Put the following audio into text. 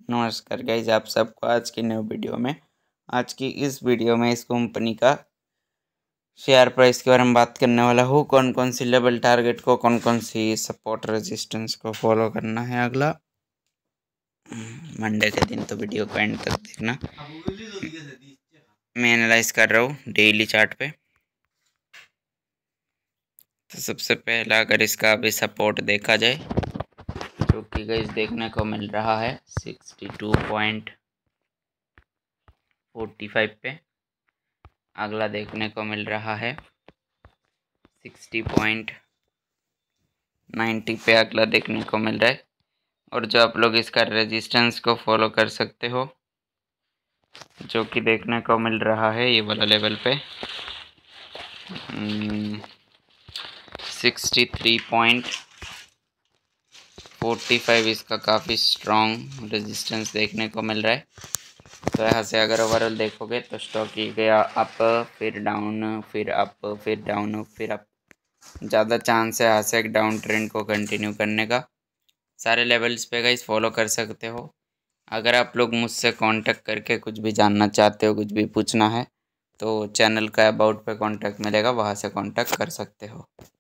नमस्कार गाइज, आप सबको आज की नई वीडियो में आज की इस वीडियो में इस कंपनी का शेयर प्राइस के बारे में बात करने वाला हूँ। कौन कौन सी लेवल टारगेट को, कौन कौन सी सपोर्ट रेजिस्टेंस को फॉलो करना है अगला मंडे के दिन। तो वीडियो को एंड तक देखना। मैं एनालाइज कर रहा हूँ डेली चार्ट पे। तो सबसे पहला अगर इसका अभी सपोर्ट देखा जाए जो कि गाइस देखने को मिल रहा है 62.45 पे। अगला देखने को मिल रहा है 60.90 पे अगला देखने को मिल रहा है। और जो आप लोग इसका रेजिस्टेंस को फॉलो कर सकते हो जो कि देखने को मिल रहा है ये वाला लेवल पे 63.45 इसका काफ़ी स्ट्रॉन्ग रेजिस्टेंस देखने को मिल रहा है। तो यहाँ से अगर ओवरऑल देखोगे तो स्टॉक ही गया अप, फिर डाउन, फिर अप, फिर डाउन, फिर अप। ज़्यादा चांस है यहाँ से एक डाउन ट्रेंड को कंटिन्यू करने का। सारे लेवल्स पे गाइस फॉलो कर सकते हो। अगर आप लोग मुझसे कांटेक्ट करके कुछ भी जानना चाहते हो, कुछ भी पूछना है तो चैनल का अबाउट पे कांटेक्ट मिलेगा, वहाँ से कांटेक्ट कर सकते हो।